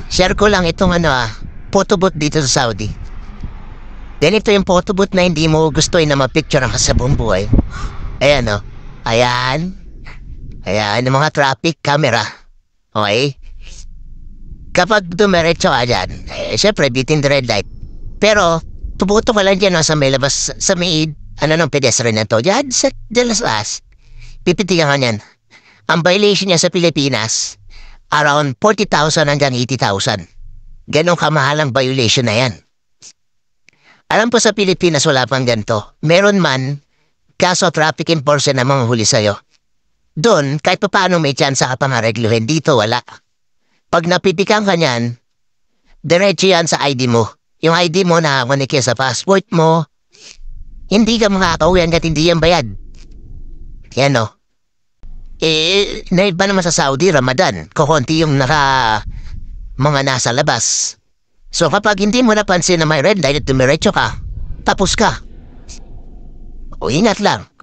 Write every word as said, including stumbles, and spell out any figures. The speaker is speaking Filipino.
Share ko lang itong ano ah, photobooth dito sa Saudi. Then ito yung photobooth na hindi mo gustuin na mapicture ang sa buong buhay. Ayan o. Ayan. Ayan yung mga traffic camera. Okay? Kapag dumiretso ka dyan, eh, syempre bitin the red light. Pero, tubuto ka lang dyan no, sa may labas, sa may, ano nung pedestrian na to. Dyan sa Delasas. Pipitigan ka niyan. Ang violation niya sa Pilipinas, around forty thousand hanggang eighty thousand. Ganong kamahalang violation na yan. Alam po sa Pilipinas wala pang ganito. Meron man, kaso traffic enforcer na mga huli sa'yo. Doon, kahit pa paano may chance ka pang aregluhin. Dito, wala. Pag napipikang ka niyan, diretso yan sa I D mo. Yung I D mo na manikya sa passport mo, hindi ka makakauwi hanggat hindi yan bayad. Yan o. Eh, na iba naman sa Saudi, Ramadan. Kukunti yung naka mga nasa labas. So kapag hindi mo napansin na may red light at dumiretso ka, tapos ka. O ingat lang.